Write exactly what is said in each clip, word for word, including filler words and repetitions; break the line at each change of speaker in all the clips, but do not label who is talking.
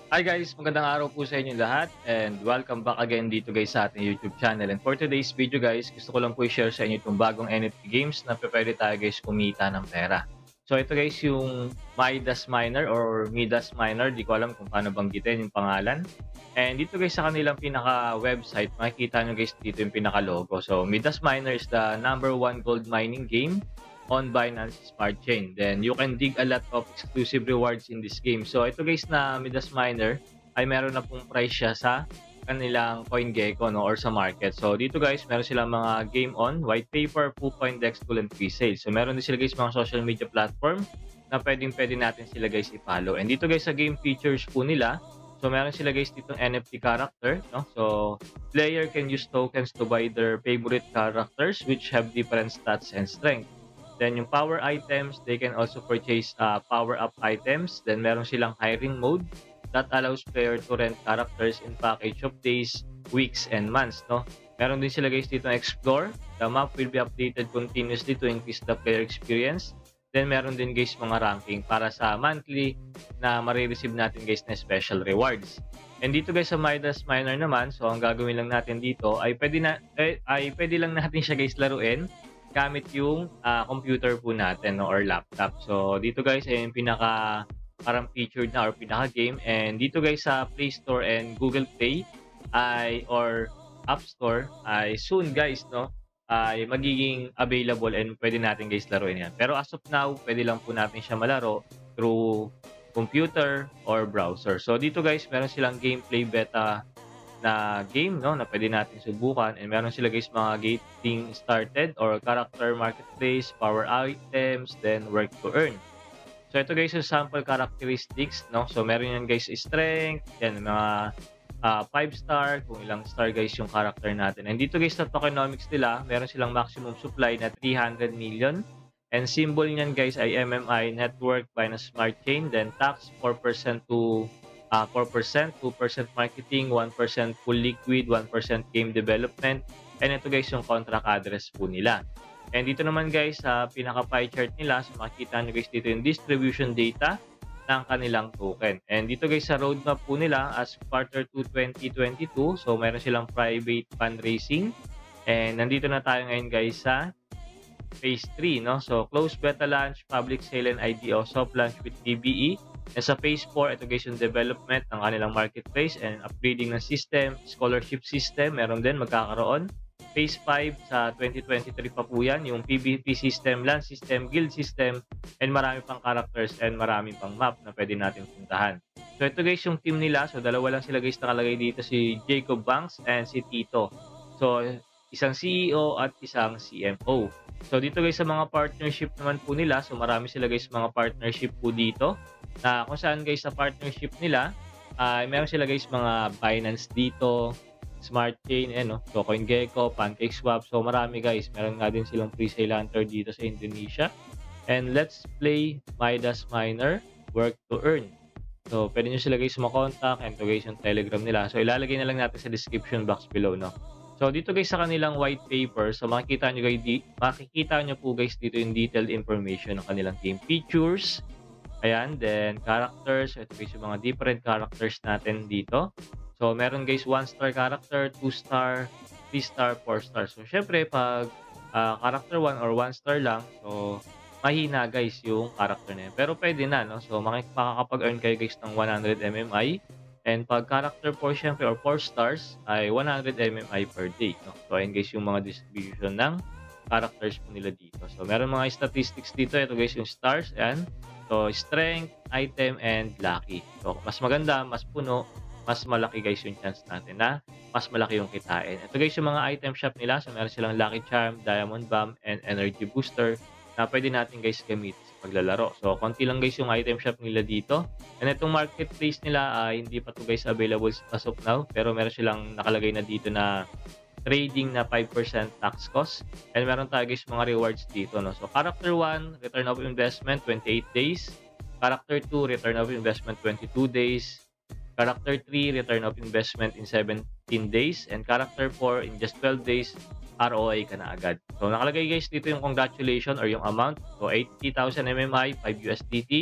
Hi guys, magandang araw po sa inyo lahat and welcome back again dito guys sa ating YouTube channel. And for today's video guys, gusto ko lang po i-share sa inyo itong bagong N F T games na pwede tayo guys kumita ng pera. So ito guys yung Midas Miner or Midas Miner, di ko alam kung paano banggitin yung pangalan. And dito guys sa kanilang pinaka-website, makikita nyo guys dito yung pinaka-logo. So Midas Miner is the number one gold mining game on Binance Smart Chain. Then you can dig a lot of exclusive rewards in this game. So ito guys na Midas Miner ay meron na pong price siya sa kanilang CoinGecko no or sa market. So dito guys meron silang mga game on, white paper, full coin dex tool and pre-sale. So meron din sila guys mga social media platform na pwedeng pwede natin sila guys i-follow. And dito guys sa game features po nila, so meron sila guys ditong N F T character, no? So player can use tokens to buy their favorite characters which have different stats and strength. Then yung power items, they can also purchase uh, power-up items. Then meron silang hiring mode that allows player to rent characters in package of days, weeks, and months. No? Meron din sila guys dito explore. The map will be updated continuously to increase the player experience. Then meron din guys mga ranking para sa monthly na marireceive natin guys na special rewards. And dito guys sa Midas Miner naman, so ang gagawin lang natin dito ay pwede, na, eh, ay pwede lang natin siya guys laruin gamit yung uh, computer po natin no, or laptop. So dito guys ay yung pinaka parang featured na or pinaka game, and dito guys sa Play Store and Google Play ay or App Store ay soon guys no ay magiging available and pwede natin guys laruin yan. Pero as of now, pwede lang po natin siya malaro through computer or browser. So dito guys meron silang gameplay beta na game no na pwede natin subukan, and meron sila guys mga getting started or character marketplace, power items, then work to earn. So ito guys yung sample characteristics no. So meron yan guys strength, yan mga uh, five star, kung ilang star guys yung character natin. And dito guys sa tokenomics nila, meron silang maximum supply na three hundred million. And symbol niyan guys ay M M I network Binance Smart Chain, then tax four percent to uh, four percent, two percent marketing, one percent full liquid, one percent game development. And ito guys yung contract address po nila. And dito naman guys sa pinaka pie chart nila, so makikita nyo guys dito yung distribution data ng kanilang token. And dito guys sa roadmap po nila as quarter two twenty twenty-two, so meron silang private fundraising. And nandito na tayo ngayon guys sa phase three, no? So close beta launch, public sale and I D O, soft launch with D B E. And sa phase four, ito guys yung development ng kanilang marketplace and upgrading ng system, scholarship system, meron din magkakaroon. Phase five sa twenty twenty-three pa po yan, yung P V P system, land system, guild system, and marami pang characters and marami pang map na pwede natin puntahan. So ito guys yung team nila, so dalawa lang sila guys nakalagay dito, si Jacob Banks and si Tito. So isang C E O at isang C M O. So dito guys sa mga partnership naman po nila, so marami sila guys mga partnership po dito na kung saan guys sa partnership nila ay uh, meron sila guys mga Binance dito, Smart Chain, eh, no? So CoinGecko, PancakeSwap, so marami guys. Meron nga din silang pre-sale hunter dito sa Indonesia. And let's play Midas Miner, work to earn. So pwede nyo sila guys makontak, and to guys yung Telegram nila. So ilalagay na lang natin sa description box below, no? So dito guys sa kanilang white paper, so makikita nyo guys, di, makikita nyo po guys dito yung detailed information ng kanilang game features. Ayan, then characters, ito guys yung mga different characters natin dito. So meron guys one star character, two star, three star, four star. So syempre pag uh, character one or one star lang, so mahina guys yung character na yun. Pero pwede na, no? So makakapag-earn kayo guys ng one hundred M M I. And pag character four syempre or four stars ay one hundred M M I per day, no? So ayun guys yung mga distribution ng characters po nila dito. So meron mga statistics dito, ito guys yung stars, and so strength, item, and lucky. So mas maganda, mas puno, mas malaki guys yung chance natin na mas malaki yung kitain. Ito guys yung mga item shop nila, so meron silang lucky charm, diamond bomb, and energy booster na pwede natin guys gamit sa paglalaro. So konti lang guys yung item shop nila dito. And itong marketplace nila ay uh, hindi pa to guys available as of now, pero meron silang nakalagay na dito na trading na five percent tax cost. And meron tayo guys mga rewards dito, no? So character one, return of investment twenty-eight days. Character two, return of investment twenty-two days. Character three, return of investment in seventeen days. And character four, in just twelve days, R O I ka na agad. So nakalagay guys dito yung congratulation or yung amount. So eighty thousand M M I, five U S D T.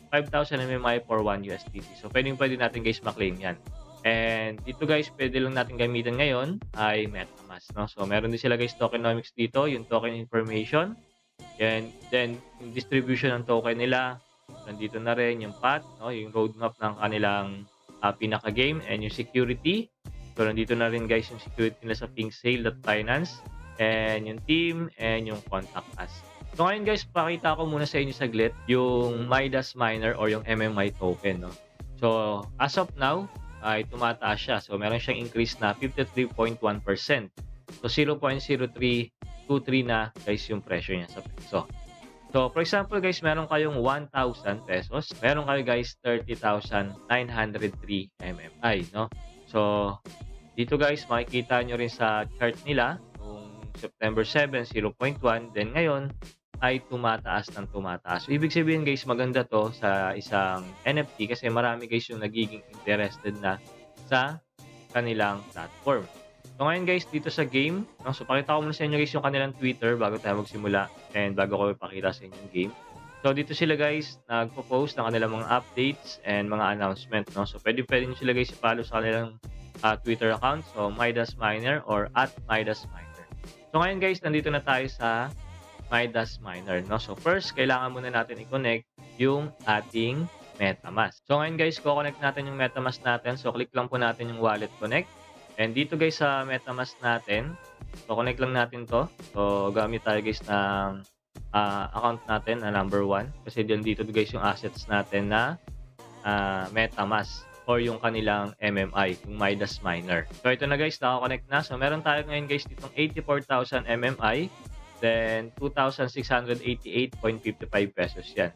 five thousand M M I for one U S D T. So, pwedeng pwede natin guys ma-claim yan. And dito guys, pwede lang natin gamitin ngayon ay MetaMask, no? So, meron din sila guys tokenomics dito, yung token information. And then, yung distribution ng token nila, nandito na rin yung path, no? Yung roadmap ng kanilang uh, pinaka-game and yung security. So, nandito na rin guys yung security nila sa pinksale.finance and yung team and yung contact us. So, ngayon guys, pakita ko muna sa inyo saglit yung Midas miner or yung M M I token, no? So, as of now, ay tumataas siya. So, meron siyang increase na fifty-three point one percent. So, zero point zero three two three na guys yung presyo niya sa peso. So, for example guys, meron kayong one thousand pesos. Meron kayo guys thirty thousand nine hundred three M M I, no? So, dito guys, makikita nyo rin sa chart nila, kung September seven, zero point one, then ngayon ay tumataas ng tumataas. So, ibig sabihin guys, maganda to sa isang N F T kasi marami guys yung nagiging interested na sa kanilang platform. So, ngayon guys, dito sa game, no? So, pakita ko muna sa inyo guys yung kanilang Twitter bago tayo magsimula and bago ko ipakita sa inyo yung game. So, dito sila guys, nagpo-post ng kanilang mga updates and mga announcement, no? So, pwede pwede nyo sila guys i-follow sa kanilang uh, Twitter account. So, Midas Miner or at Midas Miner. So, ngayon guys, nandito na tayo sa Midas Miner, no? So, first, kailangan muna natin i-connect yung ating MetaMask. So, ngayon guys, ko-connect natin yung MetaMask natin. So, click lang po natin yung wallet connect. And dito guys sa MetaMask natin, so connect lang natin to. So gamit tayo guys ng uh, account natin na number one. Kasi dyan dito guys yung assets natin na uh, MetaMask or yung kanilang M M I, yung Midas Miner. So ito na guys, naka-connect na. So meron tayo ngayon guys ditong eighty-four thousand M M I, then two thousand six hundred eighty-eight point five five pesos yan.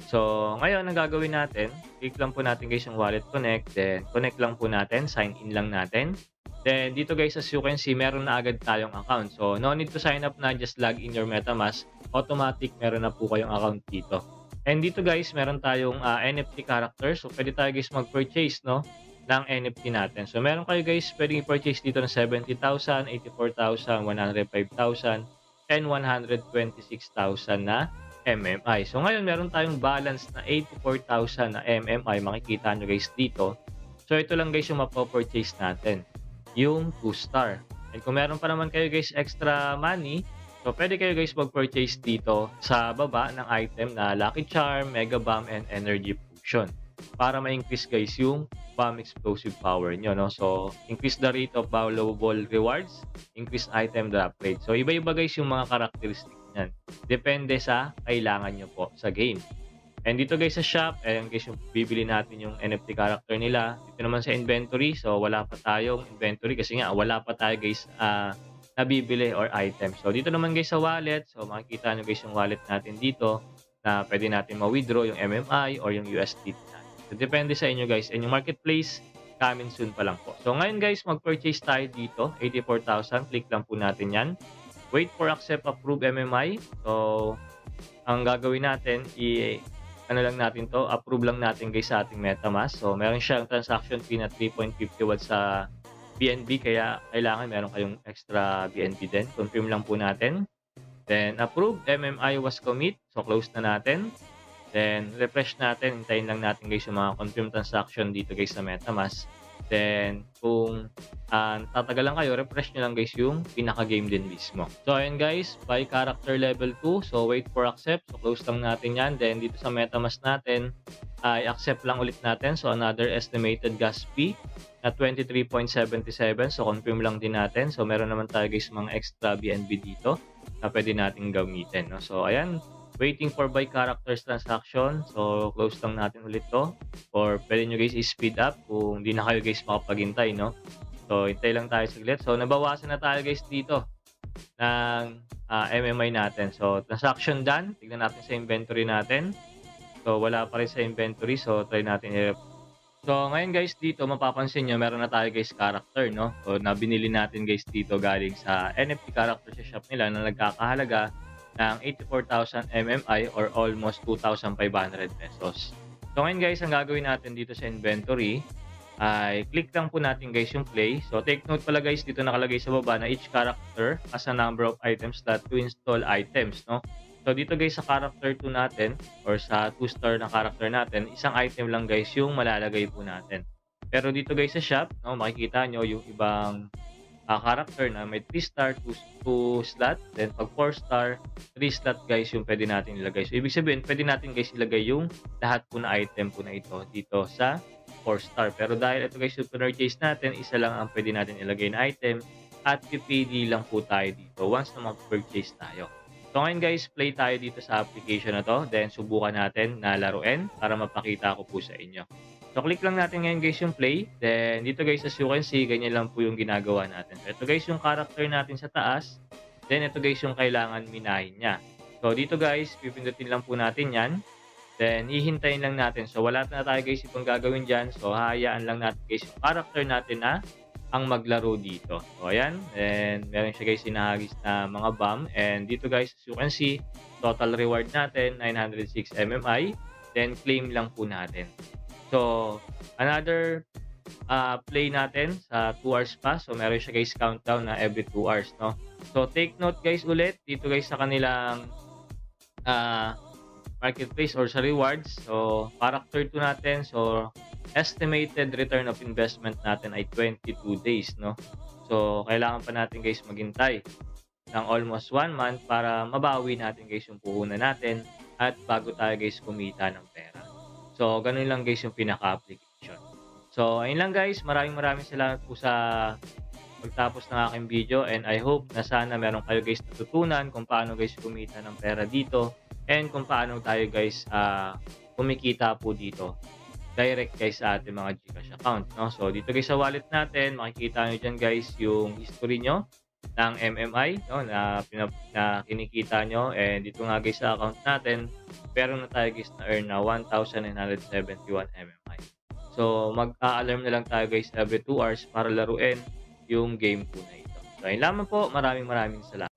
So ngayon, ang gagawin natin, click lang po natin guys yung wallet connect, then connect lang po natin, sign in lang natin. Then, dito guys, as you can see, meron na agad tayong account. So, no need to sign up na, just log in your MetaMask. Automatic, meron na po kayong account dito. And dito guys, meron tayong uh, N F T characters. So, pwede tayo guys mag-purchase, no, ng N F T natin. So, meron kayo guys, pwedeng i-purchase dito ng seventy thousand, eighty-four thousand, one hundred five thousand, and one hundred twenty-six thousand na M M I. So, ngayon, meron tayong balance na eighty-four thousand na M M I. Makikita nyo guys dito. So, ito lang guys yung mapopurchase natin, yung two star. And kung meron pa naman kayo guys extra money, so pwede kayo guys mag-purchase dito sa baba ng item na Lucky Charm, Mega Bomb, and Energy Potion para ma-increase guys yung bomb explosive power nyo, no? So, increase the rate of valuable rewards, increase item drop rate. So, iba-iba guys yung mga characteristic niyan. Depende sa kailangan nyo po sa game. And dito guys sa shop, ayan guys yung bibili natin yung N F T character nila. Dito naman sa inventory, so wala pa tayong inventory kasi nga wala pa tayo guys uh, nabibili or item. So dito naman guys sa wallet, so makikita nyo guys yung wallet natin dito na pwede natin ma-withdraw yung M M I or yung U S D T natin. So depende sa inyo guys. And yung marketplace, coming soon pa lang po. So ngayon guys, mag-purchase tayo dito, eighty-four thousand. Click lang po natin yan. Wait for accept approve M M I. So ang gagawin natin, i- ano lang natin to, approve lang natin guys sa ating MetaMask. So, meron siyang transaction fee na three point five zero sa B N B, kaya kailangan meron kayong extra B N B din. Confirm lang po natin. Then, approve, M M I was commit. So, close na natin. Then, refresh natin. Hintayin lang natin guys yung mga confirm transaction dito guys sa MetaMask. Then, kung uh, tatagalan kayo, refresh nyo lang guys yung pinaka-game din mismo. So, ayun guys, by character level two. So, wait for accept. So, close lang natin yan. Then, dito sa MetaMask natin, ay uh, accept lang ulit natin. So, another estimated gas fee na twenty-three point seven seven. So, confirm lang din natin. So, meron naman tayo guys mga extra B N B dito na pwede natin gamitin, no? So, ayan. Waiting for by characters transaction. So, close lang natin ulit to. Or pwede nyo guys i-speed up kung di na kayo guys makapaghintay, no? So, hintay lang tayo saglit. So, nabawasan na tayo guys dito ng uh, M M I natin. So, transaction done. Tignan natin sa inventory natin. So, wala pa rin sa inventory. So, try natin i- So, ngayon guys, dito mapapansin nyo, meron na tayo guys character, no? So, nabinili natin guys dito galing sa N F T character sa shop nila na nagkakahalaga ng eighty-four thousand M M I or almost two thousand five hundred pesos. So ngayon guys, ang gagawin natin dito sa inventory ay click lang po natin guys yung play. So take note pala guys, dito nakalagay sa baba na each character has a number of items that to install items, no? So So dito guys sa character two natin or sa two star na character natin, isang item lang guys yung malalagay po natin. Pero dito guys sa shop, no, makikita nyo yung ibang ah, character na may three star, two, two slot, then pag four star, three slot guys yung pwede natin ilagay. So ibig sabihin, pwede natin guys ilagay yung lahat po na item po na ito dito sa four star. Pero dahil ito guys yung purchase natin, isa lang ang pwede natin ilagay na item at pipili lang po tayo dito once na mag-purchase tayo. So ngayon guys, play tayo dito sa application na to, then subukan natin na laruin para mapakita ko po sa inyo. So, click lang natin ngayon guys yung play. Then, dito guys, as you can see, ganyan lang po yung ginagawa natin. So, ito guys yung character natin sa taas. Then, ito guys yung kailangan minahin niya. So, dito guys, pipindutin lang po natin yan. Then, hihintayin lang natin. So, wala na tayo guys itong gagawin dyan. So, hahayaan lang natin guys yung character natin na ang maglaro dito. So, ayan. And, meron siya guys sinahagis na mga bomb. And, dito guys, as you can see, total reward natin, nine hundred six M M I. Then, claim lang po natin. So, another uh, play natin sa two hours pa. So, meron siya guys countdown na every two hours, no? So, take note guys ulit dito guys sa kanilang uh, marketplace or sa rewards. So, character two natin. So, estimated return of investment natin ay twenty-two days, no? So, kailangan pa natin guys maghintay ng almost one month para mabawi natin guys yung puhunan natin at bago tayo guys kumita ng pera. So, ganun lang guys yung pinaka-application. So, ayun lang guys. Maraming maraming salamat po sa pagtapos ng aking video and I hope na sana meron kayo guys natutunan kung paano guys kumita ng pera dito and kung paano tayo guys uh, kumikita po dito. Direct guys sa ating mga Gcash account. No? So, dito guys sa wallet natin, makikita nyo dyan guys yung history nyo ng M M I, no, na, na kinikita nyo, and dito nga guys sa account natin meron na tayo guys na earn na one thousand nine hundred seventy-one M M I. So mag-a-alarm na lang tayo guys every two hours para laruin yung game po na ito. So ayun lamang po, maraming maraming salamat.